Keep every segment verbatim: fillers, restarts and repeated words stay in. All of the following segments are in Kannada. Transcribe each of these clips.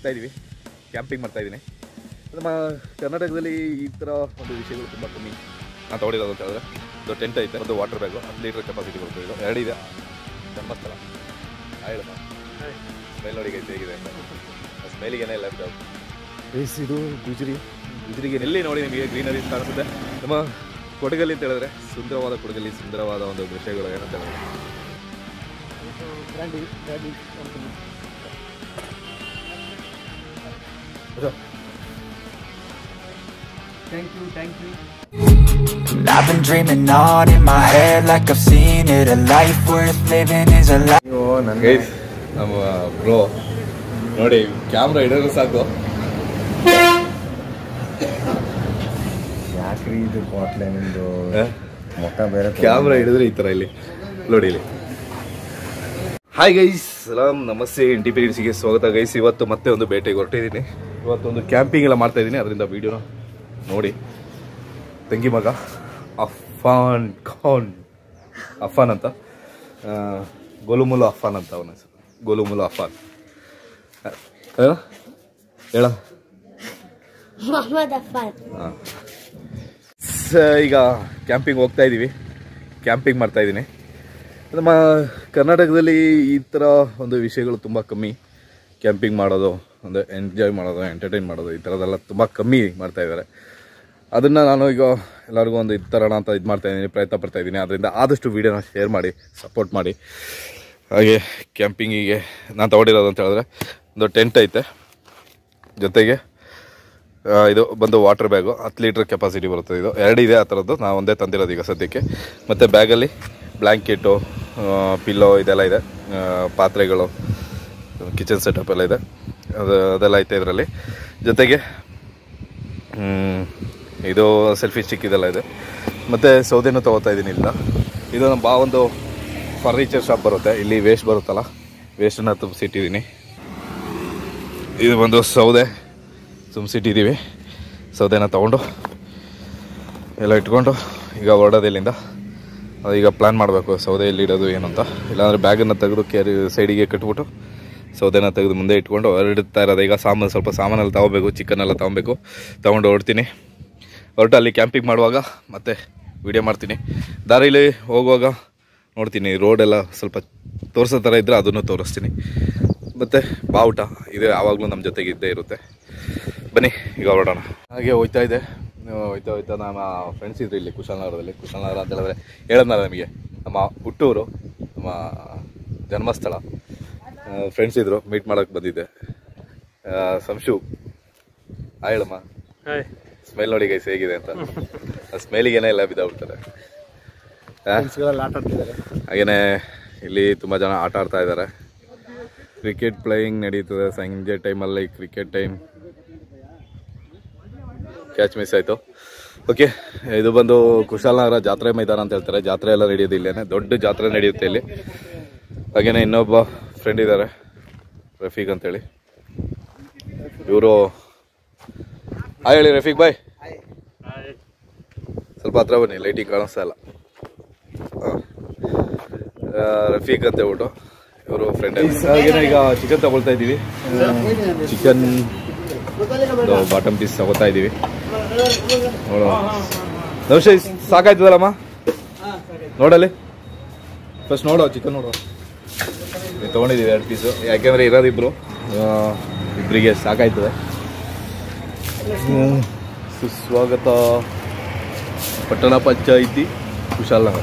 ಹೋಗ್ತಾ ಇದ್ದೀವಿ, ಕ್ಯಾಂಪಿಂಗ್ ಮಾಡ್ತಾಯಿದ್ದೀನಿ. ನಮ್ಮ ಕರ್ನಾಟಕದಲ್ಲಿ ಈ ಥರ ಒಂದು ವಿಷಯಗಳು ತುಂಬ ಕಮ್ಮಿ. ನಾನು ತೊಗೊಂಡಿರೋದು ಅಂತ ಹೇಳಿದ್ರೆ ಒಂದು ಟೆಂಟ್ ಐತೆ, ಒಂದು ವಾಟರ್ ಬ್ಯಾಗು, ಹತ್ತು ಲೀಟ್ರ್ ಕೆಪಾಸಿಟಿ ಬರ್ತದೆ. ಇದು ಎರಡಿದೆ. ಧರ್ಮಸ್ಥಳ ಹೇಳಮ್ಮ ಸ್ಮೆಲ್ ನೋಡಿ ಗೈಸ್ ಹೇಗಿದೆ ಅಂತ. ಸ್ಮೆಲಿಗೇನೆ ಇಲ್ಲ ಗೈಸ್. ಇದು ಗುಜರಿ ಗುಜರಿಗೆ ಎಲ್ಲಿ ನೋಡಿ ನಿಮಗೆ ಗ್ರೀನರಿ ಕಾಣಿಸುತ್ತೆ. ನಮ್ಮ ಕೊಡಗಲ್ಲಿ ಅಂತ ಹೇಳಿದ್ರೆ ಸುಂದರವಾದ ಕೊಡಗಲ್ಲಿ ಸುಂದರವಾದ ಒಂದು ದೃಶ್ಯಗಳು ಏನಂತ ಹೇಳಿದ್ರೆ Thank you, thank you. I've been dreaming on in my head like I've seen it. A life worth living is a life. Guys ನಮ್ಮ ಬ್ರೋ ನೋಡಿ ಕ್ಯಾಮ್ರಾ ಹಿಡಿದ್ರೆ ಸಾಕು. ಯಾಕ್ರಿ ಇದು ಬಾಟ್ಲೆ ನಿಮ್ದು ಮೊಟ್ಟ ಬೇರೆ ಕ್ಯಾಮ್ರಾ ಹಿಡಿದ್ರೆ ಈ ಥರ ಇಲ್ಲಿ ನೋಡಿ ಇಲ್ಲಿ. ಹಾಯ್ ಗೈಸ್, ಸಲಾಮ್ ನಮಸ್ತೆ, ಎನ್ ಟಿ ಪಿ ಗೆ ಸ್ವಾಗತ ಗೈಸ್. ಇವತ್ತು ಮತ್ತೆ ಒಂದು ಬೇಟೆಗೆ ಹೊರಟಿದ್ದೀನಿ. ಇವತ್ತೊಂದು ಕ್ಯಾಂಪಿಂಗ್ ಎಲ್ಲ ಮಾಡ್ತಾ ಇದ್ದೀನಿ, ಅದರಿಂದ ವೀಡಿಯೋನ ನೋಡಿ. ತಂಗಿ ಮಗ ಅಫಾನ್ ಖಾನ್ ಅಫಾನ್ ಅಂತ, ಗೋಲುಮುಲು ಅಫಾನ್ ಅಂತ ಅವನ ಹೆಸರು, ಗೋಲುಮುಲು ಅಫಾನ್. ಹೇಳ ಮೊಹಮ್ಮದ್ ಅಫಾನ್. ಹಾಂ, ಈಗ ಕ್ಯಾಂಪಿಂಗ್ ಹೋಗ್ತಾ ಇದ್ದೀವಿ, ಕ್ಯಾಂಪಿಂಗ್ ಮಾಡ್ತಾ ಇದ್ದೀನಿ. ನಮ್ಮ ಕರ್ನಾಟಕದಲ್ಲಿ ಈ ಥರ ಒಂದು ವಿಷಯಗಳು ತುಂಬ ಕಮ್ಮಿ. ಕ್ಯಾಂಪಿಂಗ್ ಮಾಡೋದು, ಅಂದರೆ ಎಂಜಾಯ್ ಮಾಡೋದು, ಎಂಟರ್ಟೈನ್ ಮಾಡೋದು, ಈ ಥರದ್ದೆಲ್ಲ ತುಂಬ ಕಮ್ಮಿ ಮಾಡ್ತಾಯಿದ್ದಾರೆ. ಅದನ್ನು ನಾನು ಈಗ ಎಲ್ಲರಿಗೂ ಒಂದು ಇದು ಥರಣ ಅಂತ ಇದು ಮಾಡ್ತಾಯಿದ್ದೀನಿ, ಪ್ರಯತ್ನ ಪಡ್ತಾಯಿದ್ದೀನಿ. ಅದರಿಂದ ಆದಷ್ಟು ವೀಡಿಯೋನ ಶೇರ್ ಮಾಡಿ, ಸಪೋರ್ಟ್ ಮಾಡಿ. ಹಾಗೆ ಕ್ಯಾಂಪಿಂಗಿಗೆ ನಾನು ತೊಗೊಂಡಿರೋದು ಅಂತ ಹೇಳಿದ್ರೆ ಒಂದು ಟೆಂಟ್ ಐತೆ, ಜೊತೆಗೆ ಇದು ಬಂದು ವಾಟರ್ ಬ್ಯಾಗು, ಹತ್ತು ಲೀಟ್ರ್ ಕೆಪಾಸಿಟಿ ಬರ್ತದೆ. ಇದು ಎರಡಿದೆ ಆ ಥರದ್ದು, ನಾವು ಒಂದೇ ತಂದಿರೋದು ಈಗ ಸದ್ಯಕ್ಕೆ. ಮತ್ತು ಬ್ಯಾಗಲ್ಲಿ ಬ್ಲ್ಯಾಂಕೆಟು, ಪಿಲ್ಲೋ ಇದೆಲ್ಲ ಇದೆ, ಪಾತ್ರೆಗಳು, ಕಿಚನ್ ಸೆಟಪ್ ಎಲ್ಲ ಇದೆ, ಅದು ಅದೆಲ್ಲ ಐತೆ ಇದರಲ್ಲಿ. ಜೊತೆಗೆ ಇದು ಸೆಲ್ಫಿ ಸ್ಟಿಕ್ ಇದೆಲ್ಲ ಇದೆ. ಮತ್ತು ಸೌದೆನೂ ತೊಗೋತಾ ಇದ್ದೀನಿ ಇಲ್ಲ. ಇದು ನಮ್ಮ ಬಾ ಒಂದು ಫರ್ನಿಚರ್ ಶಾಪ್ ಬರುತ್ತೆ, ಇಲ್ಲಿ ವೇಸ್ಟ್ ಬರುತ್ತಲ್ಲ, ವೇಸ್ಟನ್ನು ತುಂಬಿಸಿಟ್ಟಿದ್ದೀನಿ. ಇದು ಒಂದು ಸೌದೆ ತುಂಬಿಸಿಟ್ಟಿದ್ದೀವಿ. ಸೌದೆನ ತೊಗೊಂಡು ಎಲ್ಲ ಇಟ್ಕೊಂಡು ಈಗ ಹೊರಡೋದು ಇಲ್ಲಿಂದ. ಈಗ ಪ್ಲ್ಯಾನ್ ಮಾಡಬೇಕು ಸೌದೆ ಎಲ್ಲಿ ಇಡೋದು ಏನು ಅಂತ. ಇಲ್ಲಾಂದರೆ ಬ್ಯಾಗನ್ನು ತೆಗೆದು ಕ್ಯಾರಿ ಸೈಡಿಗೆ ಕಟ್ಬಿಟ್ಟು ಸೌದೆನ ತೆಗೆದು ಮುಂದೆ ಇಟ್ಕೊಂಡು ಹೊರಡ್ತಾ ಇರೋದು. ಈಗ ಸಾಮಾನು ಸ್ವಲ್ಪ ಸಾಮಾನೆಲ್ಲ ತೊಗೊಬೇಕು, ಚಿಕನ್ನೆಲ್ಲ ತೊಗೊಬೇಕು, ತೊಗೊಂಡು ಹೊರಡ್ತೀನಿ. ಹೊರಟು ಅಲ್ಲಿ ಕ್ಯಾಂಪಿಂಗ್ ಮಾಡುವಾಗ ಮತ್ತೆ ವೀಡಿಯೋ ಮಾಡ್ತೀನಿ. ದಾರಿಲಿ ಹೋಗುವಾಗ ನೋಡ್ತೀನಿ, ರೋಡೆಲ್ಲ ಸ್ವಲ್ಪ ತೋರಿಸೋ ಥರ ಇದ್ದರೆ ಅದನ್ನು ತೋರಿಸ್ತೀನಿ. ಮತ್ತು ಬಾವುಟ ಇದು ಯಾವಾಗಲೂ ನಮ್ಮ ಜೊತೆಗೆ ಇದ್ದೇ ಇರುತ್ತೆ. ಬನ್ನಿ ಈಗ ಹೊರಡೋಣ. ಹಾಗೆ ಹೋಯ್ತಾ ಇದೆ, ಹೋಯ್ತಾ ಹೋಯ್ತಾ ನಮ್ಮ ಫ್ರೆಂಡ್ಸ್ ಇದ್ರು ಇಲ್ಲಿ ಕುಶಾಲನಗರದಲ್ಲಿ. ಕುಶಾಲನಗರ ಅಂತ ಹೇಳಿದ್ರೆ ಹೇಳೋದ್ನಲ್ಲ ನಮಗೆ ನಮ್ಮ ಹುಟ್ಟೂರು, ನಮ್ಮ ಜನ್ಮಸ್ಥಳ. ಫ್ರೆಂಡ್ಸ್ ಇದ್ರು, ಮೀಟ್ ಮಾಡೋಕ್ಕೆ ಬಂದಿದ್ದೆ. ಸಂಶು ಆ ಹೇಳಮ್ಮ, ಸ್ಮೆಲ್ ನೋಡಿ ಗೈಸ್ ಹೇಗಿದೆ ಅಂತ. ಸ್ಮೆಲಿಗೇನೆ ಎಲ್ಲ ಬಿದ್ದಾಗ್ಬಿಡ್ತಾರೆ. ಹಾಗೇನೆ ಇಲ್ಲಿ ತುಂಬ ಜನ ಆಟ ಆಡ್ತಾ ಇದ್ದಾರೆ. ಕ್ರಿಕೆಟ್ ಪ್ಲೇಯಿಂಗ್ ನಡೀತದೆ ಸಂಜೆ ಟೈಮಲ್ಲಿ, ಕ್ರಿಕೆಟ್ ಟೈಮ್. ಕ್ಯಾಚ್ ಮಿಸ್ ಆಯಿತು. ಓಕೆ, ಇದು ಬಂದು ಕುಶಾಲನಗರ ಜಾತ್ರೆ ಮೈದಾನ ಅಂತ ಹೇಳ್ತಾರೆ. ಜಾತ್ರೆ ಎಲ್ಲ ನಡೆಯೋದು ಇಲ್ಲೇನೆ, ದೊಡ್ಡ ಜಾತ್ರೆ ನಡೆಯುತ್ತೆ ಇಲ್ಲಿ. ಹಾಗೇನೆ ಇನ್ನೊಬ್ಬ ಫ್ರೆಂಡ್ ಇದ್ದಾರೆ, ರಫೀಕ್ ಅಂತೇಳಿ. ಇವರು ಹಾಯ್ ಹೇಳಿ ರಫೀಕ್ ಬಾಯ್. ಸ್ವಲ್ಪ ಹತ್ರ ಬನ್ನಿ, ಲೈಟಿಂಗ್ ಕಾಣಿಸ್ತಾ ಇಲ್ಲ. ರಫೀಕ್ ಅಂತ ಹೇಳ್ಬಿಟ್ಟು ಇವರು ಫ್ರೆಂಡ್. ಹಾಗೇನೆ ಈಗ ಚಿಕನ್ ತಗೊಳ್ತಾ ಇದ್ದೀವಿ. ಚಿಕನ್ ಬಾಟಮ್ ಪೀಸ್ ತಗೋತಾ ಇದ್ದೀವಿ. ನೋಡೋ ನವಶ ಸಾಕಾಯ್ತದಲ್ಲಮ್ಮ, ನೋಡಲ್ಲಿ ಫಸ್ಟ್ ನೋಡೋ ಚಿಕನ್ ನೋಡೋ. ತೊಗೊಂಡಿದ್ದೀವಿ ಎರಡು ಪೀಸು, ಯಾಕೆಂದರೆ ಇರೋದಿಬ್ರು, ಇಬ್ಬರಿಗೆ ಸಾಕಾಯ್ತದೆ. ಸುಸ್ವಾಗತ ಪಟ್ಟಣ ಪಂಚಾಯಿತಿ ಕುಶಾಲನಗರ.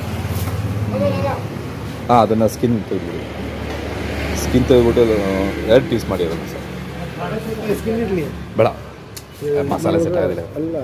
ಹಾಂ, ಅದನ್ನು ಸ್ಕಿನ್ ತೆಗೆದ್ಬಿಡಿ, ಸ್ಕಿನ್ ತೆಗೆದ್ಬಿಟ್ಟು ಎರಡು ಪೀಸ್ ಮಾಡಿರೋದು ಸರ್. ಬೇಡ, ಮಸಾಲೆ ಸೆಟ್ ಆಗೋದಿಲ್ಲ.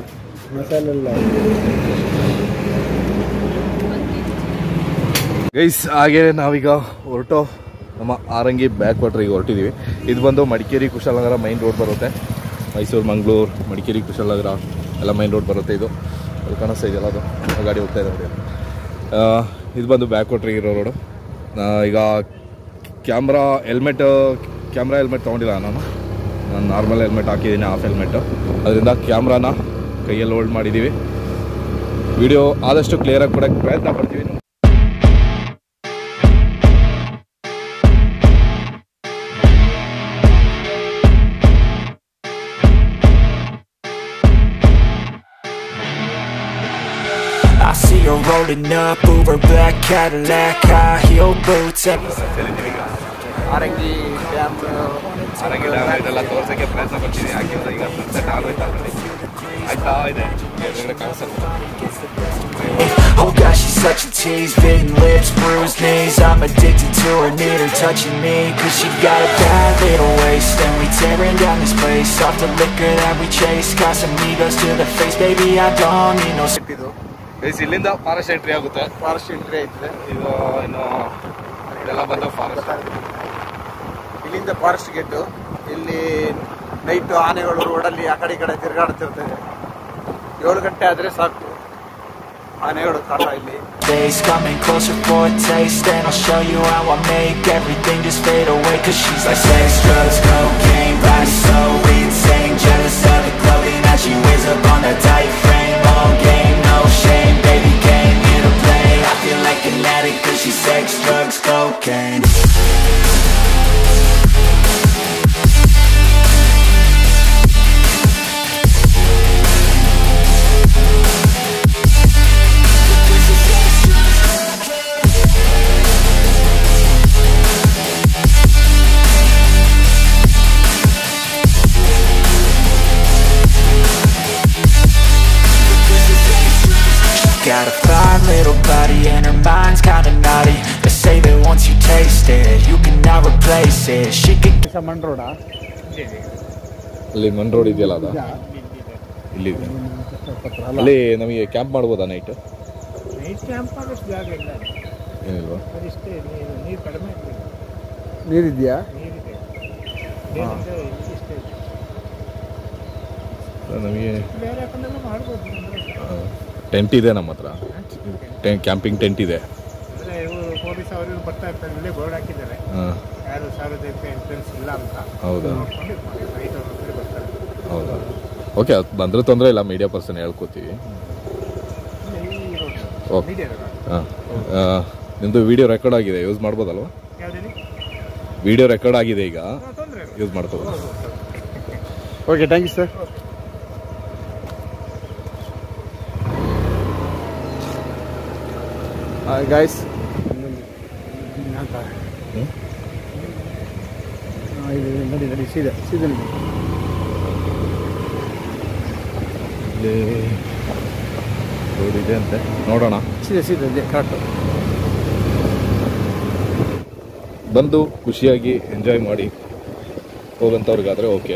ಗೈಸ್ ಹಾಗೆ ನಾವೀಗ ಹೊರಟು ನಮ್ಮ ಆರಂಗಿ ಬ್ಯಾಕ್ ವಾಟ್ರಿಗೆ ಹೊರಟಿದ್ದೀವಿ. ಇದು ಬಂದು ಮಡಿಕೇರಿ ಕುಶಾಲನಗರ ಮೈನ್ ರೋಡ್ ಬರುತ್ತೆ. ಮೈಸೂರು, ಮಂಗಳೂರು, ಮಡಿಕೇರಿ, ಕುಶಾಲನಗರ ಎಲ್ಲ ಮೈನ್ ರೋಡ್ ಬರುತ್ತೆ. ಇದು ಅದು ಕಾಣಿಸ್ತಾ ಇದೆಯಲ್ಲ, ಅದು ಗಾಡಿ ಹೋಗ್ತಾ ಇದೆ ನೋಡಿ. ಇದು ಬಂದು ಬ್ಯಾಕ್ ವಾಟ್ರಿಗೆ ಇರೋ ರೋಡು. ಈಗ ಕ್ಯಾಮ್ರಾ ಹೆಲ್ಮೆಟ್ ಕ್ಯಾಮ್ರಾ ಹೆಲ್ಮೆಟ್ ತೊಗೊಂಡಿಲ್ಲ ನಾನು, ನಾನು ನಾರ್ಮಲ್ ಹೆಲ್ಮೆಟ್ ಹಾಕಿದ್ದೀನಿ, ಹಾಫ್ ಹೆಲ್ಮೆಟ್ಟು. ಅದರಿಂದ ಕ್ಯಾಮ್ರಾನ ಕೈಯಲ್ಲಿ ಹೋಲ್ಡ್ ಮಾಡಿದ್ದೀವಿ. ವಿಡಿಯೋ ಆದಷ್ಟು ಕ್ಲಿಯರಾಗಿ ಕೊಡೋಕ್ಕೆ ಪ್ರಯತ್ನ ಪಡ್ತೀವಿ. rolling up, Uber black Cadillac, high heel boots. Harangi dam Harangi dam ಇದೆಲ್ಲ ತೋರ್ಸೋಕ್ಕೆ ಪ್ರಯತ್ನ ಪಡ್ತೀವಿ. ಯಾಕೆಂದರೆ ಈಗ ಸನ್ಸೆಟ್ ಆಗೋಯ್ತು ಆಲ್ರೆಡಿ, ಆಗ್ತಾ ಇದೆ ಎದುರುಗಡೆ ಕಾಣಿಸುತ್ತೆ. Oh gosh, she's such a tease, bitten lips, bruised knees. I'm addicted to her, need her touching me, cause she got a bad little waist. And we tearing down this place, off the liquor that we chase. Got some egos to the face, baby, I don't need no. Guys ಇಲ್ಲಿಂದ ಫಾರೆಸ್ಟ್ ಎಂಟ್ರಿ ಆಗುತ್ತೆ. ಫಾರೆಸ್ಟ್ ಎಂಟ್ರಿ ಐತೆ. ಇದು ಇನ್ನು ಇದೆಲ್ಲ ಬಂದು ಫಾರೆಸ್ಟ್. ಇಲ್ಲಿಂದ ಫಾರೆಸ್ಟ್ ಗೇಟು. ಇಲ್ಲಿ ನೈಟು ಆನೆಗಳು ರೋಡಲ್ಲಿ ಆ ಕಡೆ ಈ ಕಡೆ ತಿರುಗಾಡ್ತಿರ್ತವೆ. ಏಳು ಗಂಟೆ ಆದರೆ ಸಾಕು ಆನೆಗಳು ಕಾಟ ಇಲ್ಲಿ. Days coming closer for a taste, and I'll show you how I make everything just fade away. Cause she's like sex, drugs, cocaine, body so insane. Jealous of the clothing that she wears up on that tight frame. All game, no shame, baby came here to play. I feel like an addict cause she's sex, drugs, cocaine. Got a fine little body and her mind's kinda naughty. They say that once you taste it, you cannot replace it. She can ಮಣ್ ರೋಡ ಅಲ್ಲಿ ಮಣ್ ರೋಡ್ ಇದೆಯಲ್ಲ ಅದ ಇಲ್ಲಿ ಅಲ್ಲಿ ನಮಗೆ ಕ್ಯಾಂಪ್ ಮಾಡ್ಬೋದಾ ನೈಟ್? ನೈಟ್ ಕ್ಯಾಂಪ್ ಆಗೋಷ್ಟು ಜಾಗ ಇಲ್ಲ, ಏನಿಲ್ವಾ? ಅದಿಷ್ಟೇ. ನೀರು ನೀರು ಕಡಿಮೆ ಆಗ್ತದೆ. ನೀರಿದೆಯಾ? ನೀರಿದೆ. ನಮಗೆ ಬೇರೆ ಹಾಕೊಂಡೆಲ್ಲ ಮಾಡ್ಬೋದು. ಟೆಂಟ್ ಇದೆ ನಮ್ಮ ಹತ್ರ, ಕ್ಯಾಂಪಿಂಗ್ ಟೆಂಟ್ ಇದೆ. ಅಂದರೆ ಇವರು ಪೊಲೀಸ್ ಅವರು ಬರ್ತಾ ಇರ್ತಾರೆ, ಇಲ್ಲೇ ಬೋರ್ಡ್ ಹಾಕಿದ್ದಾರೆ, ಯಾರು ಸಾರ್ವಜನಿಕ ಎಂಟ್ರೆನ್ಸ್ ಇಲ್ಲ ಅಂತ. ಹೌದಾ? ನೈಟ್ ಅವರು ಬರ್ತಾರೆ. ಹೌದಾ? ಓಕೆ, ಅದು ಬಂದರೆ ತೊಂದರೆ ಇಲ್ಲ, ಮೀಡಿಯಾ ಪರ್ಸನ್ ಹೇಳ್ಕೊತೀವಿ. ಓಕೆ. ಹಾಂ, ನಿಮ್ಮದು ವಿಡಿಯೋ ರೆಕಾರ್ಡ್ ಆಗಿದೆ, ಯೂಸ್ ಮಾಡ್ಬೋದಲ್ವ? ವಿಡಿಯೋ ರೆಕಾರ್ಡ್ ಆಗಿದೆ, ಈಗ ಯೂಸ್ ಮಾಡ್ಕೋಬೋದು. Okay, thank you sir. Guys, ನಡಿ ನಡಿ ಸೀದಾ ಸೀದಾ ನಡಿ. ಇಲ್ಲಿ ರೋಡ್ ಇದೆ ಅಂತೆ, ನೋಡೋಣ. ಸೀದಾ ಸೀದಾ ಇದೆ ಕರೆಕ್ಟು. ಬಂದು ಖುಷಿಯಾಗಿ ಎಂಜಾಯ್ ಮಾಡಿ ಹೋಗಂತವ್ರಿಗಾದ್ರೆ ಓಕೆ.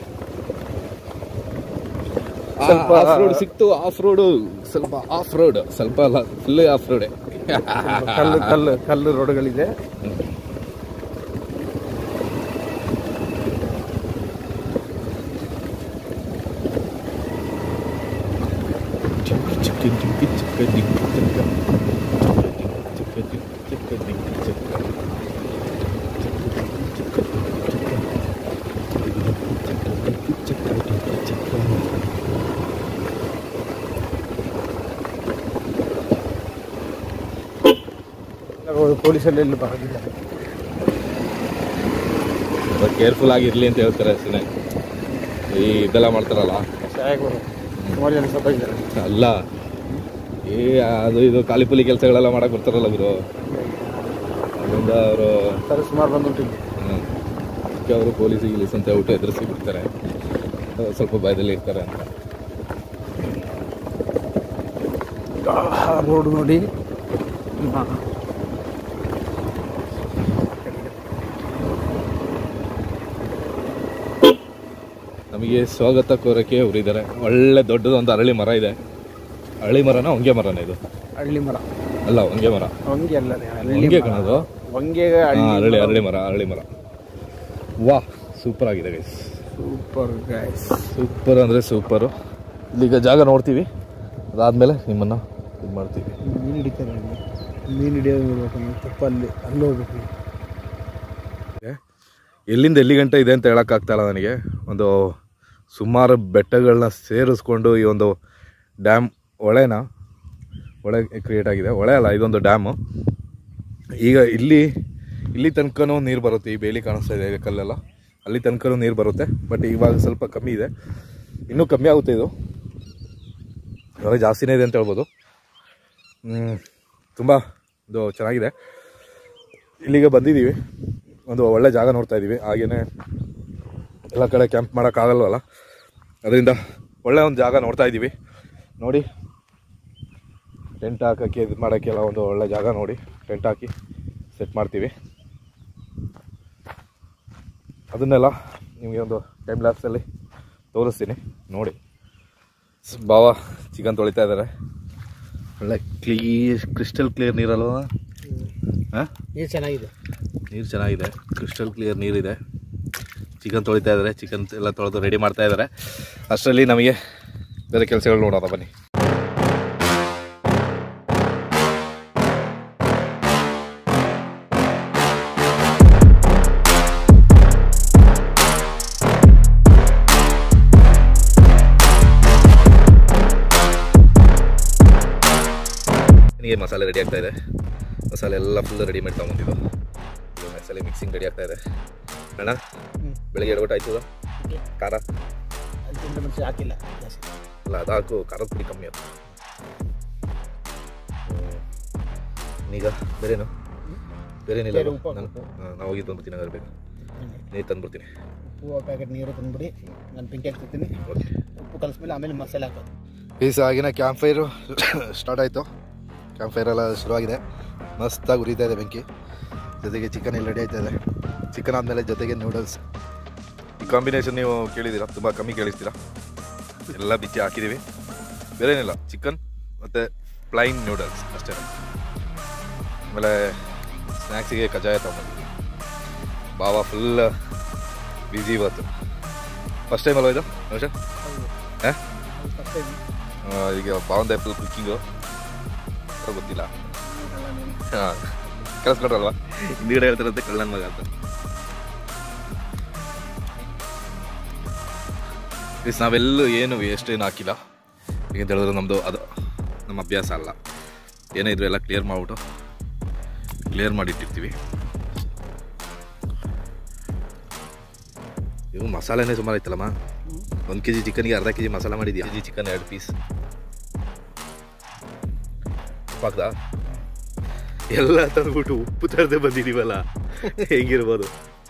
ಸ್ವಲ್ಪ ಆಫ್ ರೋಡ್ ಸಿಕ್ತು, ಆಫ್ ರೋಡು ಸ್ವಲ್ಪ ಆಫ್ ರೋಡ್, ಸ್ವಲ್ಪ ಅಲ್ಲ ಫುಲ್ ಆಫ್ ರೋಡೆ. ಕಲ್ಲು ಕಲ್ಲು ಕಲ್ಲು ರೋಡ್ಗಳಿದೆ. ಪೊಲೀಸಲ್ಲಿ ಎಲ್ಲಿ ಬರೋದಿದ್ದಾರೆ, ಕೇರ್ಫುಲ್ ಆಗಿರ್ಲಿ ಅಂತ ಹೇಳ್ತಾರೆ ಅಷ್ಟೇ. ಈ ಇದೆಲ್ಲ ಮಾಡ್ತಾರಲ್ಲ, ಸುಮಾರು ಜನ ಸತ್ತೋಗಿದ್ದಾರೆ. ಅಲ್ಲ, ಈ ಅದು ಇದು ಖಾಲಿಪುಲಿ ಕೆಲಸಗಳೆಲ್ಲ ಮಾಡಕ್ಕೆ ಬರ್ತಾರಲ್ಲ ಗುರು, ಅದರಿಂದ ಅವರು ಸರ್ ಸುಮಾರು ಬಂದುಬಿಟ್ಟಿದ್ದೆ. ಹ್ಞೂ, ಅದಕ್ಕೆ ಅವರು ಪೊಲೀಸಿಗೆ ಗಿಲೀಸ್ ಅಂತ ಹೇಳ್ಬಿಟ್ಟು ಎದುರಿಸಿ ಬಿಡ್ತಾರೆ, ಸ್ವಲ್ಪ ಭಯದಲ್ಲಿ ಇರ್ತಾರೆ ಅಂತ. ರೋಡ್ ನೋಡಿ ನಮಗೆ ಸ್ವಾಗತ ಕೋರಕ್ಕೆ ಅವರಿದ್ದಾರೆ. ಒಳ್ಳೆ ದೊಡ್ಡದೊಂದು ಅರಳಿ ಮರ ಇದೆ. ಅರಳಿ ಮರನ ಹೊಂಗೆ ಮರನ ಇದು? ಹಳ್ಳಿ ಮರ ಅಲ್ಲ, ಹೊಂಗೆ ಮರ. ಹೊಂಗೆ ಅಲ್ಲ, ಹೊಂಗೆ ಕಣದು. ಹೊಂಗೆ ಅರಳಿ ಅರಳಿ ಮರ ಅರಳಿ ಮರ ವಾಹ್, ಸೂಪರ್ ಆಗಿದೆ ಗೈಸ್. ಸೂಪರ್ ಗೈಸ್, ಸೂಪರ್ ಅಂದರೆ ಸೂಪರು. ಇಲ್ಲಿಗ ಜಾಗ ನೋಡ್ತೀವಿ, ಅದಾದಮೇಲೆ ನಿಮ್ಮನ್ನು ಇದು ಮಾಡ್ತೀವಿ. ಮೀನು ಹಿಡಿತಾರೆ, ಮೀನು ಹಿಡಿಯೋದು ನೋಡ್ಬೇಕು. ತಪ್ಪಲ್ಲಿ ಅಲ್ಲಿ ಹೋಗ್ಬೇಕು. ಎಲ್ಲಿಂದ ಎಲ್ಲಿ ಗಂಟೆ ಇದೆ ಅಂತ ಹೇಳೋಕ್ಕಾಗ್ತಾಯಿಲ್ಲ ನನಗೆ. ಒಂದು ಸುಮಾರು ಬೆಟ್ಟಗಳನ್ನ ಸೇರಿಸ್ಕೊಂಡು ಈ ಒಂದು ಡ್ಯಾಮ್, ಹೊಳೆನ ಹೊಳೆ ಕ್ರಿಯೇಟ್ ಆಗಿದೆ. ಹೊಳೆ ಅಲ್ಲ, ಇದೊಂದು ಡ್ಯಾಮು. ಈಗ ಇಲ್ಲಿ ಇಲ್ಲಿ ತನಕನೂ ನೀರು ಬರುತ್ತೆ. ಈ ಬೇಲಿ ಕಾಣಿಸ್ತಾ ಇದೆ ಕಲ್ಲೆಲ್ಲ, ಅಲ್ಲಿ ತನಕನೂ ನೀರು ಬರುತ್ತೆ. ಬಟ್ ಇವಾಗ ಸ್ವಲ್ಪ ಕಮ್ಮಿ ಇದೆ, ಇನ್ನೂ ಕಮ್ಮಿ ಆಗುತ್ತೆ. ಇದು ಇವಾಗ ಜಾಸ್ತಿನೇ ಇದೆ ಅಂತ ಹೇಳ್ಬೋದು. ತುಂಬ ಇದು ಚೆನ್ನಾಗಿದೆ. ಇಲ್ಲಿಗೆ ಬಂದಿದ್ದೀವಿ, ಒಂದು ಒಳ್ಳೆ ಜಾಗ ನೋಡ್ತಾ ಇದ್ದೀವಿ. ಹಾಗೆಯೇ ಎಲ್ಲ ಕಡೆ ಕ್ಯಾಂಪ್ ಮಾಡೋಕ್ಕಾಗಲ್ವಲ್ಲ, ಅದರಿಂದ ಒಳ್ಳೆ ಒಂದು ಜಾಗ ನೋಡ್ತಾ ಇದ್ದೀವಿ. ನೋಡಿ, ಟೆಂಟ್ ಹಾಕೋಕ್ಕೆ ಇದು ಮಾಡೋಕ್ಕೆಲ್ಲ ಒಂದು ಒಳ್ಳೆ ಜಾಗ ನೋಡಿ ಟೆಂಟ್ ಹಾಕಿ ಸೆಟ್ ಮಾಡ್ತೀವಿ. ಅದನ್ನೆಲ್ಲ ನಿಮಗೆ ಒಂದು ಟೈಮ್ ಲ್ಯಾಪ್ಸಲ್ಲಿ ತೋರಿಸ್ತೀನಿ ನೋಡಿ. ಬಾವ ಚಿಕನ್ ತೊಳಿತಾ ಇದ್ದಾರೆ. ಒಳ್ಳೆ ಕ್ಲೀರ್ ಕ್ರಿಸ್ಟಲ್ ಕ್ಲಿಯರ್ ನೀರಲ್ವ? ಹಾಂ, ನೀರು ಚೆನ್ನಾಗಿದೆ, ನೀರು ಚೆನ್ನಾಗಿದೆ, ಕ್ರಿಸ್ಟಲ್ ಕ್ಲಿಯರ್ ನೀರಿದೆ. ಚಿಕನ್ ತೊಳಿತಾ ಇದ್ದಾರೆ, ಚಿಕನ್ ಎಲ್ಲ ತೊಳೆದು ರೆಡಿ ಮಾಡ್ತಾ ಇದ್ದಾರೆ. ಅಷ್ಟರಲ್ಲಿ ನಮಗೆ ಬೇರೆ ಕೆಲಸಗಳು ನೋಡೋಣ ಬನ್ನಿ. ನನಗೆ ಮಸಾಲೆ ರೆಡಿ ಆಗ್ತಾ ಇದೆ. ಮಸಾಲೆ ಎಲ್ಲ ಫುಲ್ ರೆಡಿ ಮಾಡಿ ತಗೊಂಡಿದ್ದು. ಇದು ಮಸಾಲೆ ಮಿಕ್ಸಿಂಗ್ ರೆಡಿ ಆಗ್ತಾ ಇದೆ. ಅಣ್ಣ ಬೆಳಗ್ಗೆ ಎರಡು ಊಟ ಆಯ್ತು. ಖಾರ ಹಾಕಿಲ್ಲ ಅಲ್ಲ, ಅದು ಹಾಕು, ಖಾರದ ಪುಡಿ ಕಮ್ಮಿ ಅದು. ಈಗ ಬೇರೇನು ಬೇರೇನಿಲ್ಲ. ನಾನು ನಾವು ಹೋಗಿ ತಂದ್ಬಿಡ್ತೀನಿ, ಹಂಗಾರೆ ಬೇಕು ನೀರು ತಂದ್ಬಿಡ್ತೀನಿ. ಉಪ್ಪು ಪ್ಯಾಕೆಟ್ ನೀರು ತಂದ್ಬಿಡಿ, ನಾನು ಪಿಂಕ್ ಹಾಕ್ತಿರ್ತೀನಿ. ಓಕೆ, ಉಪ್ಪು ಕಲಿಸ್ಮೇಲೆ ಆಮೇಲೆ ಮಸಾಲೆ ಹಾಕೋದು. ಪೀಸ್ ಆಗಿನ ಕ್ಯಾಂಪ್ ಫೈರು ಸ್ಟಾರ್ಟ್ ಆಯಿತು. ಕ್ಯಾಂಪ್ ಫೈರ್ ಎಲ್ಲ ಶುರುವಾಗಿದೆ. ಮಸ್ತಾಗಿ ಉರಿತಾ ಇದೆ ಬೆಂಕಿ. ಜೊತೆಗೆ ಚಿಕನ್ ಇಲ್ಲಿ ರೆಡಿ ಆಯ್ತಾ ಇದೆ. ಚಿಕನ್ ಆದಮೇಲೆ ಜೊತೆಗೆ ನೂಡಲ್ಸ್. ಈ ಕಾಂಬಿನೇಷನ್ ನೀವು ಕೇಳಿದ್ದೀರಾ, ತುಂಬ ಕಮ್ಮಿ ಕೇಳಿಸ್ತೀರಾ. ಎಲ್ಲ ಬಿಚ್ಚಿ ಹಾಕಿದ್ದೀವಿ, ಬೇರೆ ಏನಿಲ್ಲ. ಚಿಕನ್ ಮತ್ತು ಪ್ಲೈನ್ ನೂಡಲ್ಸ್ ಅಷ್ಟೇ. ಆಮೇಲೆ ಸ್ನ್ಯಾಕ್ಸಿಗೆ ಕಜ್ಜಾಯ ತೊಗೊಂಡಿದ್ವಿ. ಬಾವ ಫುಲ್ ಬ್ಯುಸಿ ಇವತ್ತು. ಫಸ್ಟ್ ಟೈಮ್ ಅಲ್ವಾ ಇದು ನೌಶಾ? ಹಾಂ, ಈಗ ಬಾವಂದ ಫುಲ್ ಕುಕ್ಕಿಂಗು ಗೊತ್ತಿಲ್ಲ. ಹಾಂ, ಕಳಿಸ್ಕೊಟ್ರಲ್ವಾ, ಹಿಂದಿಗಡೆ ಹೇಳ್ತಾರಂತೆ ಕಳ್ಳನ ಮಗ ಅಂತ. ಪ್ಲೀಸ್ ನಾವೆಲ್ಲೂ ಏನು ವೇಸ್ಟ್ ಏನು ಹಾಕಿಲ್ಲ. ಹೇಗಂತ ಹೇಳಿದ್ರೆ ನಮ್ಮದು ಅದು ನಮ್ಮ ಅಭ್ಯಾಸ ಅಲ್ಲ. ಏನೇ ಇದ್ರು ಎಲ್ಲ ಕ್ಲಿಯರ್ ಮಾಡಿಬಿಟ್ಟು ಕ್ಲಿಯರ್ ಮಾಡಿಟ್ಟಿರ್ತೀವಿ. ಇವು ಮಸಾಲೆನೇ ಸುಮಾರು ಐತಲ್ಲಮ್ಮ. ಒಂದು ಕೆ ಜಿ ಚಿಕನ್ಗೆ ಅರ್ಧ ಕೆ ಜಿ ಮಸಾಲ ಮಾಡಿದ್ಯಾ? ಕೆ ಜಿ ಚಿಕನ್ ಎರಡು ಪೀಸ್ ಉಪ್ಪಾಕ್ದ ಎಲ್ಲ ತಂದ್ಬಿಟ್ಟು ಉಪ್ಪು ತರದೆ ಬಂದಿದ್ದೀವಲ್ಲ, ಹೇಗಿರ್ಬೋದು?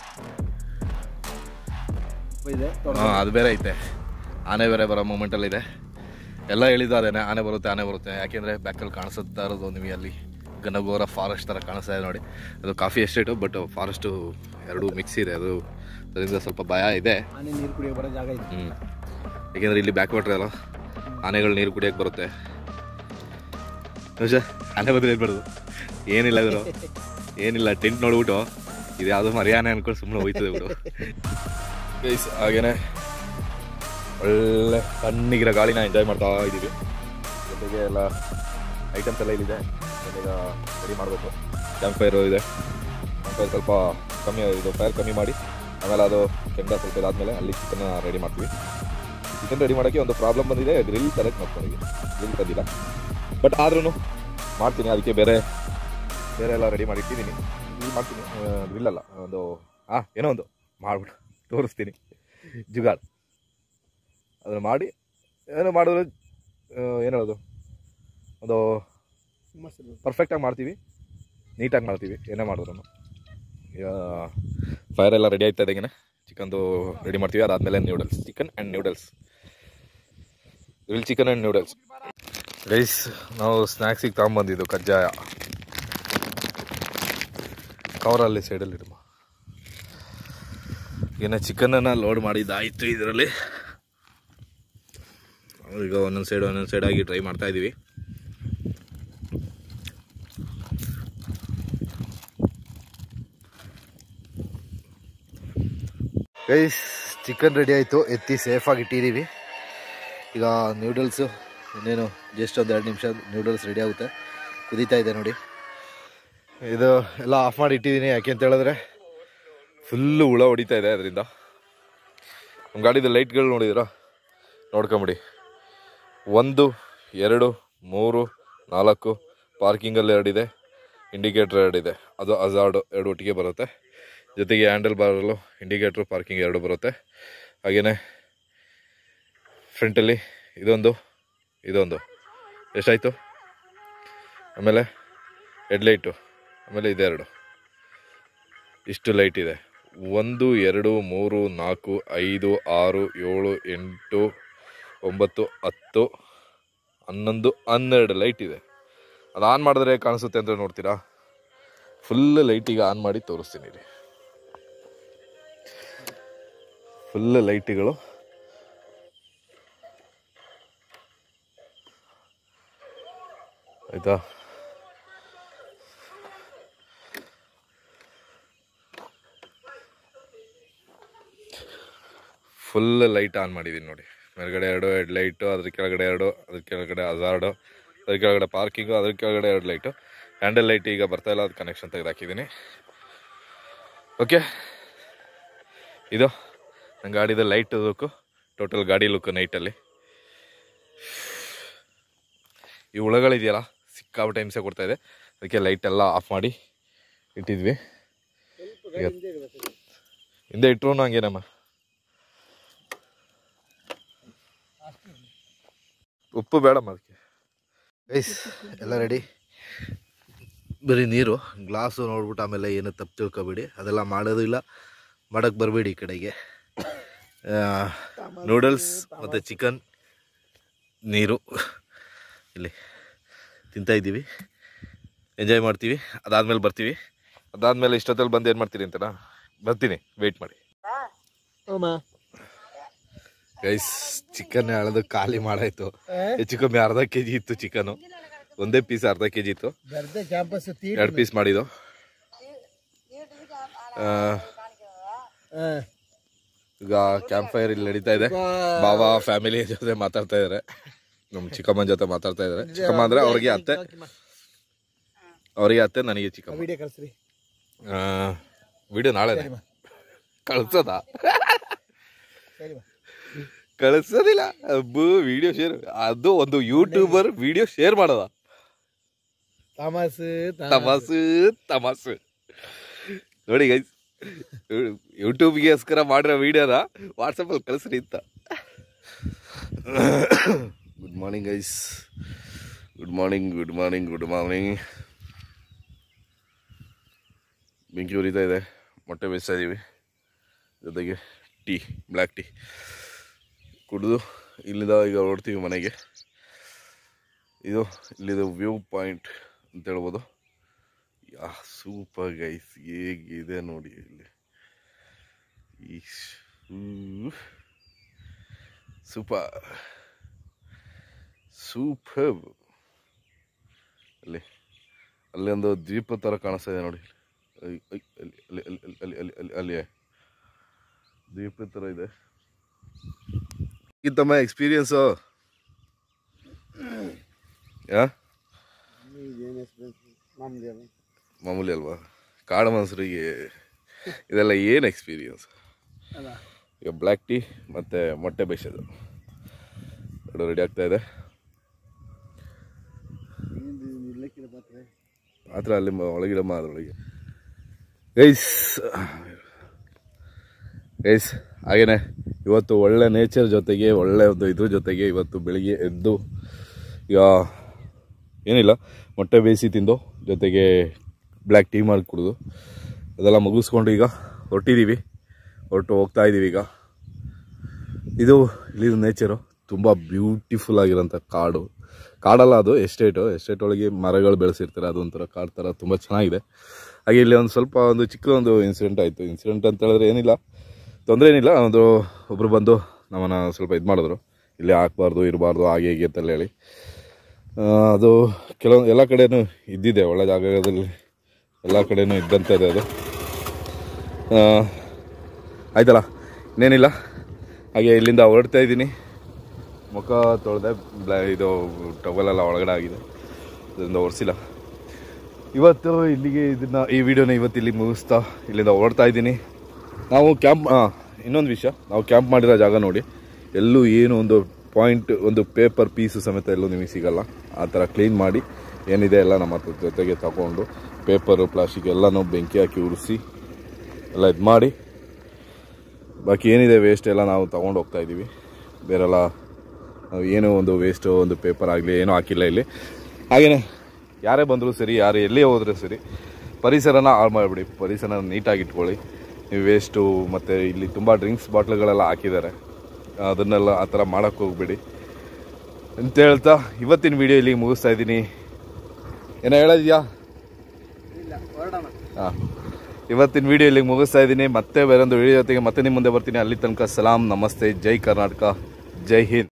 ಹಾಂ, ಅದು ಬೇರೆ ಐತೆ. ಆನೆ ಬೇರೆ ಬರೋ ಮೂಮೆಂಟಲ್ಲಿದೆ. ಎಲ್ಲ ಹೇಳಿದ್ದು ಅದೇನೆ, ಆನೆ ಬರುತ್ತೆ ಆನೆ ಬರುತ್ತೆ. ಯಾಕೆಂದರೆ ಬ್ಯಾಕಲ್ಲಿ ಕಾಣಿಸುತ್ತಾ ಇರೋದು ನಿಮಗೆ ಅಲ್ಲಿ ಗನಗೋರ ಫಾರೆಸ್ಟ್ ಥರ ಕಾಣಿಸ್ತಾ ಇದೆ ನೋಡಿ. ಅದು ಕಾಫಿ ಎಸ್ಟೇಟು, ಬಟ್ ಫಾರೆಸ್ಟು ಎರಡೂ ಮಿಕ್ಸ್ ಇದೆ. ಅದು ಅದರಿಂದ ಸ್ವಲ್ಪ ಭಯ ಇದೆ. ಆನೆ ನೀರು ಕುಡಿಯೋಕೆ ಬರೋ ಜಾಗ ಇದೆ. ಹ್ಞೂ, ಏಕೆಂದರೆ ಇಲ್ಲಿ ಬ್ಯಾಕ್ ವಾಟ್ರ್ ಅಲ್ಲ, ಆನೆಗಳು ನೀರು ಕುಡಿಯೋಕ್ಕೆ ಬರುತ್ತೆ. ನಿಜ, ಆನೆ ಬಂದರೆ ಏನು ಬರೋದು? ಏನಿಲ್ಲ ಇವರು, ಏನಿಲ್ಲ. ಟೆಂಟ್ ನೋಡ್ಬಿಟ್ಟು ಇದು ಯಾವುದೋ ಮರ್ಯಾನೆ ಅನ್ಕೊಂಡು ಸುಮ್ಮನೆ ಹೋಯ್ತದೆ ಬಿಡು. ಗೈಸ್, ಹಾಗೇನೆ ಒಳ್ಳೆ ತಣ್ಣಗಿರೋ ಗಾಳಿನ ಎಂಜಾಯ್ ಮಾಡ್ತಾ ಇದ್ದೀವಿ. ಜೊತೆಗೆ ಎಲ್ಲ ಐಟಮ್ಸ್ ಎಲ್ಲ ಇಲ್ಲಿದೆ. ಈಗ ರೆಡಿ ಮಾಡಬೇಕು. ಕ್ಯಾಂಪ್ ಫೈರು ಇದೆ. ಕ್ಯಾಂಪ್ ಫೈರ್ ಸ್ವಲ್ಪ ಕಮ್ಮಿ, ಇದು ಫೈರ್ ಕಮ್ಮಿ ಮಾಡಿ ಆಮೇಲೆ ಅದು ಕೆಂಡ ಸ್ವಲ್ಪ ಇದಾದಮೇಲೆ ಅಲ್ಲಿ ಚಿಕನ್ ರೆಡಿ ಮಾಡ್ತೀವಿ. ಚಿಕನ್ ರೆಡಿ ಮಾಡೋಕ್ಕೆ ಒಂದು ಪ್ರಾಬ್ಲಮ್ ಬಂದಿದೆ, ಗ್ರಿಲ್ ತರಕ್ಕೆ ಮಾಡ್ಕೊಂಡಿದ್ವಿ. ಗ್ರಿಲ್ ತಂದಿಲ್ಲ, ಬಟ್ ಆದ್ರೂ ಮಾಡ್ತೀನಿ. ಅದಕ್ಕೆ ಬೇರೆ ಬೇರೆ ಎಲ್ಲ ರೆಡಿ ಮಾಡಿ ಇಟ್ಟಿದ್ದೀನಿ. ಗ್ರಿಲ್ ಮಾಡ್ತೀನಿ, ಗ್ರಿಲ್ ಅಲ್ಲ, ಒಂದು ಹಾಂ ಏನೋ ಒಂದು ಮಾಡಿಬಿಟ್ಟು ತೋರಿಸ್ತೀನಿ. ಜುಗಾಡ್ ಅದನ್ನು ಮಾಡಿ ಏನೋ ಮಾಡಿದ್ರೆ ಏನು ಹೇಳೋದು, ಒಂದು ಪರ್ಫೆಕ್ಟಾಗಿ ಮಾಡ್ತೀವಿ, ನೀಟಾಗಿ ಮಾಡ್ತೀವಿ ಏನೇ ಮಾಡಿದ್ರು. ಈಗ ಫೈರ್ ಎಲ್ಲ ರೆಡಿ ಆಯ್ತಾ ಇದ್ದಾಗೇನೆ ಚಿಕನ್ದು ರೆಡಿ ಮಾಡ್ತೀವಿ. ಅದಾದಮೇಲೆ noodles, chicken and noodles, grill chicken and noodles. Rice ನಾವು ಸ್ನ್ಯಾಕ್ಸಿಗೆ ತಗೊಂಬಂದಿದ್ದು ಕಜ್ಜಾಯ. ಕವರಲ್ಲಿ ಸೈಡಲ್ಲಿ ಇಡಮ್ಮ. ಏನೇ ಚಿಕನನ್ನು ಲೋಡ್ ಮಾಡಿದ್ದಾಯಿತು ಇದರಲ್ಲಿ. ಈಗ ಒಂದೊಂದು ಸೈಡ್ ಒಂದೊಂದು ಸೈಡಾಗಿ ಟ್ರೈ ಮಾಡ್ತಾಯಿದ್ದೀವಿ. ಗೈಸ್, ಚಿಕನ್ ರೆಡಿ ಆಯಿತು, ಎತ್ತಿ ಸೇಫಾಗಿ ಇಟ್ಟಿದ್ದೀವಿ. ಈಗ ನ್ಯೂಡಲ್ಸು ಇನ್ನೇನು ಜಸ್ಟ್ ಒಂದು ಎರಡು ನಿಮಿಷ ನ್ಯೂಡಲ್ಸ್ ರೆಡಿ ಆಗುತ್ತೆ. ಕುದೀತಾ ಇದೆ ನೋಡಿ. ಇದು ಎಲ್ಲ ಆಫ್ ಮಾಡಿ ಇಟ್ಟಿದ್ದೀನಿ. ಯಾಕೆ ಅಂತ ಹೇಳಿದ್ರೆ ಫುಲ್ಲು ಹುಳ ಹೊಡಿತಾ ಇದೆ ಅದರಿಂದ. ನಮ್ಮ ಗಾಡಿದು ಲೈಟ್ಗಳು ನೋಡಿದಿರಾ, ನೋಡ್ಕೊಂಬಿಡಿ. ಒಂದು, ಎರಡು, ಮೂರು, ನಾಲ್ಕು, ಪಾರ್ಕಿಂಗಲ್ಲಿ ಎರಡಿದೆ, ಇಂಡಿಕೇಟ್ರ್ ಎರಡಿದೆ. ಅದು ಹಜಾರ್ಡು ಎರಡು ಒಟ್ಟಿಗೆ ಬರುತ್ತೆ. ಜೊತೆಗೆ ಹ್ಯಾಂಡಲ್ ಬಾರಲ್ಲೂ ಇಂಡಿಕೇಟ್ರು, ಪಾರ್ಕಿಂಗ್ ಎರಡು ಬರುತ್ತೆ. ಹಾಗೆಯೇ ಫ್ರಂಟಲ್ಲಿ ಇದೊಂದು ಇದೊಂದು ಎಷ್ಟಾಯಿತು? ಆಮೇಲೆ ಹೆಡ್ಲೈಟು, ಆಮೇಲೆ ಇದೆರಡು, ಇಷ್ಟು ಲೈಟ್ ಇದೆ. ಒಂದು ಎರಡು ಮೂರು ನಾಲ್ಕು ಐದು ಆರು ಏಳು ಎಂಟು ಒಂಬತ್ತು ಹತ್ತು ಹನ್ನೊಂದು ಹನ್ನೆರಡು ಲೈಟ್ ಇದೆ. ಅದು ಆನ್ ಮಾಡಿದ್ರೆ ಕಾಣಿಸುತ್ತೆ ಅಂತ ನೋಡ್ತೀರಾ? ಫುಲ್ ಲೈಟಿಗೆ ಆನ್ ಮಾಡಿ ತೋರಿಸ್ತೀನಿ ರೀ. ಫುಲ್ ಲೈಟ್ಗಳು ಆಯ್ತಾ. ಫುಲ್ ಲೈಟ್ ಆನ್ ಮಾಡಿದ್ದೀನಿ ನೋಡಿ. ಮೇಲ್ಗಡೆ ಎರಡು ಹೆಡ್ ಲೈಟು, ಅದ್ರ ಕೆಳಗಡೆ ಎರಡು, ಅದ್ರ ಕೆಳಗಡೆ ಹಜಾರ್ಡು, ಅದ್ರ ಕೆಳಗಡೆ ಪಾರ್ಕಿಂಗು, ಅದ್ರ ಕೆಳಗಡೆ ಎರಡು ಲೈಟು. ಹ್ಯಾಂಡಲ್ ಲೈಟ್ ಈಗ ಬರ್ತಾ ಇಲ್ಲ, ಅದು ಕನೆಕ್ಷನ್ ತೆಗೆದಾಕಿದ್ದೀನಿ. ಓಕೆ, ಇದು ನನ್ನ ಗಾಡಿದ ಲೈಟ್ ಲುಕ್ಕು, ಟೋಟಲ್ ಗಾಡಿ ಲುಕ್ ನೈಟಲ್ಲಿ. ಈ ಹುಳಗಳಿದೆಯಲ್ಲ ಸಿಕ್ಕಾಬಿಟ್ಟೆ ಹಿಂಸೆ ಕೊಡ್ತಾ ಇದೆ, ಅದಕ್ಕೆ ಲೈಟೆಲ್ಲ ಆಫ್ ಮಾಡಿ ಇಟ್ಟಿದ್ವಿ. ಈಗ ಹಿಂದೆ ಇಟ್ಟರು ಹಂಗೇನಮ್ಮ, ಉಪ್ಪು ಬೇಡಮ್ಮ ಅದಕ್ಕೆ. ಗೈಸ್ ಎಲ್ಲ ರೆಡಿ, ಬರೀ ನೀರು, ಗ್ಲಾಸು ನೋಡ್ಬಿಟ್ಟು ಆಮೇಲೆ ಏನು ತಪ್ಪು ತಿಳ್ಕೊಬೇಡಿ, ಅದೆಲ್ಲ ಮಾಡೋದು ಇಲ್ಲ, ಮಾಡೋಕ್ಕೆ ಬರಬೇಡಿ ಈ ಕಡೆಗೆ. ನೂಡಲ್ಸ್ ಮತ್ತು ಚಿಕನ್, ನೀರು ಇಲ್ಲಿ ತಿಂತಾಯಿದ್ದೀವಿ, ಎಂಜಾಯ್ ಮಾಡ್ತೀವಿ. ಅದಾದಮೇಲೆ ಬರ್ತೀವಿ. ಅದಾದಮೇಲೆ ಇಷ್ಟೊತ್ತಲ್ಲಿ ಬಂದು ಏನು ಮಾಡ್ತೀರಿ ಅಂತನಾ? ಬರ್ತೀನಿ, ವೆಯ್ಟ್ ಮಾಡಿ. ಗೈಸ್ ಚಿಕನ್ ಎಳೆದು ಖಾಲಿ ಮಾಡಾಯ್ತು. ಹೆಚ್ಚು ಕಮ್ಮಿ ಅರ್ಧ ಕೆ ಜಿ ಇತ್ತು ಚಿಕನು, ಒಂದೇ ಪೀಸ್ ಅರ್ಧ ಕೆ ಜಿ ಇತ್ತು, ಎರಡು ಪೀಸ್ ಮಾಡಿದ್ದು. ಈಗ ಕ್ಯಾಂಪ್ ಫೈರ್ ಇಲ್ಲಿ ನಡೀತಾ ಇದೆ. ಬಾಬಾ ಫ್ಯಾಮಿಲಿ ಜೊತೆ ಮಾತಾಡ್ತಾ ಇದಾರೆ, ನಮ್ಮ ಚಿಕ್ಕಮ್ಮನ ಜೊತೆ ಮಾತಾಡ್ತಾ ಇದಾರೆ. ಚಿಕ್ಕಮ್ಮ ಅಂದ್ರೆ ಅವ್ರಿಗೆ ಅತ್ತೆ, ಅವ್ರಿಗೆ ಅತ್ತೆ, ನನಗೆ ಚಿಕ್ಕಮ್ಮ. ವಿಡಿಯೋ ನಾಳೆ ಕಳ್ಸೋದ? ಕಳಿಸೋದಿಲ್ಲ ಅಬ್ಬು, ವಿಡಿಯೋ ಶೇರ್, ಅದು ಒಂದು ಯೂಟ್ಯೂಬರ್ ವಿಡಿಯೋ ಶೇರ್ ಮಾಡೋದ? ತಮಾಸು ತಮಾಸು ತಮಾಸು ನೋಡಿ ಗೈಸ್, ಯೂಟ್ಯೂಬ್ಗೋಸ್ಕರ ಮಾಡಿರೋ ವಿಡಿಯೋನ ವಾಟ್ಸಪ್ಪಲ್ಲಿ ಕಳಿಸ್ರಿ ಅಂತ. Good morning guys, good morning good morning good morning. ಬೆಂಕಿ ಉರಿತಾ ಇದೆ, ಮೊಟ್ಟೆ ಬೇಯಿಸ್ತಾ ಇದ್ದೀವಿ, ಜೊತೆಗೆ ಟೀ, ಬ್ಲ್ಯಾಕ್ ಟೀ ಕುಡಿದು ಇಲ್ಲಿಂದ ಈಗ ಹೊರಡ್ತೀವಿ ಮನೆಗೆ. ಇದು ಇಲ್ಲಿದು ವ್ಯೂ ಪಾಯಿಂಟ್ ಅಂತ ಹೇಳ್ಬೋದು. ಯಾ ಸೂಪರ್ ಗೈಸ್, ಹೇಗಿದೆ ನೋಡಿ ಇಲ್ಲಿ, ಈ ಸೂಪರ್ ಸೂಪರ್. ಅಲ್ಲಿ ಅಲ್ಲಿ ಒಂದು ದ್ವೀಪ ಥರ ಕಾಣಿಸ್ತಾ ಇದೆ ನೋಡಿ, ಅಲ್ಲಿ ಅಲ್ಲಿ ಅಲ್ಲಿ ಅಲ್ಲಿ ಅಲ್ಲಿ ಅಲ್ಲಿ ಅಲ್ಲಿ ದ್ವೀಪ ಥರ ಇದೆ. ತಮ್ಮ ಎಕ್ಸ್ಪೀರಿಯನ್ಸು ಯಾ ಮಾಮೂಲಿ ಅಲ್ವಾ? ಕಾಡು ಮನುಷ್ಯರಿಗೆ ಇದೆಲ್ಲ ಏನು ಎಕ್ಸ್ಪೀರಿಯನ್ಸ್? ಈಗ ಬ್ಲ್ಯಾಕ್ ಟೀ ಮತ್ತು ಮೊಟ್ಟೆ ಬೇಯಿಸೋದು ಎರಡು ರೆಡಿ ಆಗ್ತಾ ಇದೆ. ಮಾತ್ರ ಅಲ್ಲಿ ಒಳಗಿಡಮ್ಮ, ಅದರೊಳಗೆ ಗೈಸ್ ಗೈಸ್ ಹಾಗೇನೆ ಇವತ್ತು ಒಳ್ಳೆ ನೇಚರ್ ಜೊತೆಗೆ ಒಳ್ಳೆ ಒಂದು ಇದ್ರ ಜೊತೆಗೆ ಇವತ್ತು ಬೆಳಿಗ್ಗೆ ಎದ್ದು ಈಗ ಏನಿಲ್ಲ, ಮೊಟ್ಟೆ ಬೇಯಿಸಿ ತಿಂದು ಜೊತೆಗೆ ಬ್ಲ್ಯಾಕ್ ಟೀ ಮಾಡಿ ಕುಡಿದು ಅದೆಲ್ಲ ಮುಗಿಸ್ಕೊಂಡು ಈಗ ಹೊರಟಿದ್ದೀವಿ, ಹೊರಟು ಹೋಗ್ತಾ ಇದ್ದೀವಿ. ಈಗ ಇದು ಇಲ್ಲಿನ ನೇಚರು ತುಂಬ ಬ್ಯೂಟಿಫುಲ್ ಆಗಿರೋಂಥ ಕಾಡು, ಕಾಡಲ್ಲ ಅದು ಎಸ್ಟೇಟು, ಎಸ್ಟೇಟ್ ಒಳಗೆ ಮರಗಳು ಬೆಳೆಸಿರ್ತಾರೆ, ಅದೊಂಥರ ಕಾಡು ಥರ ತುಂಬ ಚೆನ್ನಾಗಿದೆ. ಹಾಗೆ ಇಲ್ಲಿ ಒಂದು ಸ್ವಲ್ಪ ಒಂದು ಚಿಕ್ಕ ಒಂದು ಇನ್ಸಿಡೆಂಟ್ ಆಯಿತು. ಇನ್ಸಿಡೆಂಟ್ ಅಂತ ಹೇಳಿದ್ರೆ ಏನಿಲ್ಲ, ತೊಂದರೆ ಏನಿಲ್ಲ, ಒಂದು ಒಬ್ಬರು ಬಂದು ನಮ್ಮನ್ನು ಸ್ವಲ್ಪ ಇದು ಮಾಡಿದ್ರು, ಇಲ್ಲಿ ಹಾಕ್ಬಾರ್ದು ಇರಬಾರ್ದು ಹಾಗೆ ಹೀಗೆ ಅಂತಲ್ಲ ಹೇಳಿ. ಅದು ಕೆಲವೊಂದು ಎಲ್ಲ ಕಡೆಯೂ ಇದ್ದಿದೆ, ಒಳ್ಳೆ ಜಾಗದಲ್ಲಿ ಎಲ್ಲ ಕಡೆಯೂ ಇದ್ದಂಥದ್ದೇ ಅದು. ಆಯ್ತಲ್ಲ, ಇನ್ನೇನಿಲ್ಲ. ಹಾಗೆ ಇಲ್ಲಿಂದ ಹೊರಡ್ತಾ ಇದ್ದೀನಿ, ಮುಖ ತೊಳೆದೆ, ಬ್ಲಾ ಇದು ಟವಲೆಲ್ಲ ಒಳಗಡೆ ಆಗಿದೆ, ಇದರಿಂದ ಒರೆಸಿಲ್ಲ. ಇವತ್ತು ಇಲ್ಲಿಗೆ ಇದನ್ನು ಈ ವಿಡಿಯೋನ ಇವತ್ತು ಇಲ್ಲಿ ಮುಗಿಸ್ತಾ ಇಲ್ಲಿಂದ ಹೊರಡ್ತಾ ಇದ್ದೀನಿ. ನಾವು ಕ್ಯಾಂಪ್ ಹಾಂ ಇನ್ನೊಂದು ವಿಷಯ, ನಾವು ಕ್ಯಾಂಪ್ ಮಾಡಿರೋ ಜಾಗ ನೋಡಿ, ಎಲ್ಲೂ ಏನು ಒಂದು ಪಾಯಿಂಟ್, ಒಂದು ಪೇಪರ್ ಪೀಸು ಸಮೇತ ಎಲ್ಲೂ ನಿಮಗೆ ಸಿಗೋಲ್ಲ. ಆ ಥರ ಕ್ಲೀನ್ ಮಾಡಿ ಏನಿದೆ ಎಲ್ಲ ನಮ್ಮ ಜೊತೆಗೆ ತಗೊಂಡು ಪೇಪರು ಪ್ಲಾಸ್ಟಿಕ್ ಎಲ್ಲನೂ ಬೆಂಕಿ ಹಾಕಿ ಉರಿಸಿ ಎಲ್ಲ ಇದು ಮಾಡಿ, ಬಾಕಿ ಏನಿದೆ ವೇಸ್ಟ್ ಎಲ್ಲ ನಾವು ತೊಗೊಂಡು ಹೋಗ್ತಾ ಇದ್ದೀವಿ. ಬೇರೆಲ್ಲ ನಾವು ಏನೋ ಒಂದು ವೇಸ್ಟು ಒಂದು ಪೇಪರ್ ಆಗಲಿ ಏನೂ ಹಾಕಿಲ್ಲ ಇಲ್ಲಿ. ಹಾಗೆಯೇ ಯಾರೇ ಬಂದರೂ ಸರಿ, ಯಾರು ಎಲ್ಲೇ ಹೋದರೂ ಸರಿ, ಪರಿಸರನ ಹಾಳು ಮಾಡಿಬಿಡಿ. ಪರಿಸರನ ನೀಟಾಗಿ ಇಟ್ಕೊಳ್ಳಿ. ನೀವು ವೇಸ್ಟು ಮತ್ತು ಇಲ್ಲಿ ತುಂಬ ಡ್ರಿಂಕ್ಸ್ ಬಾಟ್ಲ್ಗಳೆಲ್ಲ ಹಾಕಿದ್ದಾರೆ, ಅದನ್ನೆಲ್ಲ ಆ ಥರ ಮಾಡೋಕ್ಕೆ ಹೋಗ್ಬೇಡಿ ಅಂತ ಹೇಳ್ತಾ ಇವತ್ತಿನ ವಿಡಿಯೋ ಇಲ್ಲಿಗೆ ಮುಗಿಸ್ತಾ ಇದ್ದೀನಿ. ಏನೋ ಹೇಳೋದಿದೆಯಾ? ಹಾಂ, ಇವತ್ತಿನ ವಿಡಿಯೋ ಇಲ್ಲಿಗೆ ಮುಗಿಸ್ತಾ ಇದ್ದೀನಿ. ಮತ್ತೆ ಬೇರೊಂದು ವಿಡಿಯೋ ಜೊತೆಗೆ ಮತ್ತೆ ನಿಮ್ಮ ಮುಂದೆ ಬರ್ತೀನಿ. ಅಲ್ಲಿ ತನಕ ಸಲಾಂ, ನಮಸ್ತೆ, ಜೈ ಕರ್ನಾಟಕ, ಜೈ ಹಿಂದ್.